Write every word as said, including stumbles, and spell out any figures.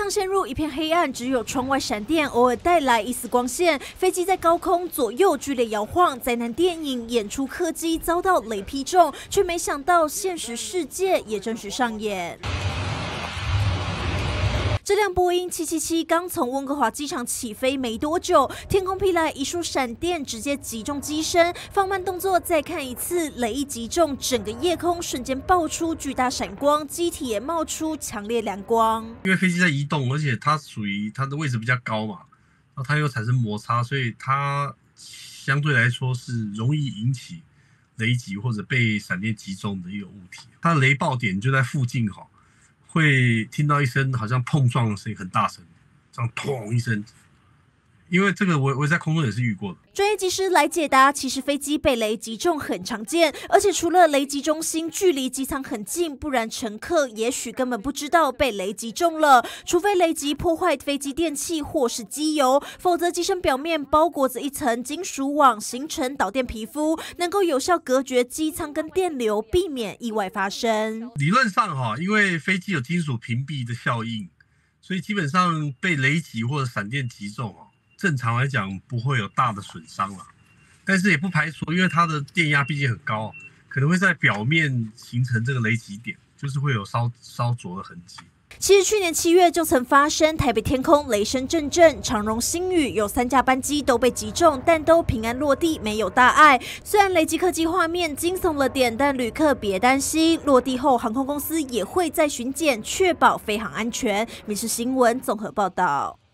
上陷入一片黑暗，只有窗外闪电偶尔带来一丝光线。飞机在高空左右剧烈摇晃，灾难电影演出客机遭到雷劈中，却没想到现实世界也真实上演。 这辆波音七七七刚从温哥华机场起飞没多久，天空劈来一束闪电，直接击中机身。放慢动作再看一次，雷一击中，整个夜空瞬间爆出巨大闪光，机体也冒出强烈亮光。 因为飞机在移动，而且它属于它的位置比较高嘛，然后它又产生摩擦，所以它相对来说是容易引起雷击或者被闪电击中的一个物体。它的雷爆点就在附近哈。 会听到一声好像碰撞的声音，很大声，这样砰一声。因为这个我我在空中也是遇过的。 专业技师来解答，其实飞机被雷击中很常见，而且除了雷击中心距离机舱很近，不然乘客也许根本不知道被雷击中了。除非雷击破坏飞机电器或是机油，否则机身表面包裹着一层金属网，形成导电皮肤，能够有效隔绝机舱跟电流，避免意外发生。 理论上哈，因为飞机有金属屏蔽的效应，所以基本上被雷击或者闪电击中哦。 正常来讲不会有大的损伤了，但是也不排除，因为它的电压毕竟很高，可能会在表面形成这个雷击点，就是会有烧烧灼的痕迹。 其实去年七月就曾发生台北天空雷声阵阵，长荣、星宇有三架班机都被击中，但都平安落地，没有大碍。虽然雷击客机画面惊悚了点，但旅客别担心，落地后航空公司也会再巡检，确保飞航安全。民视新闻综合报道。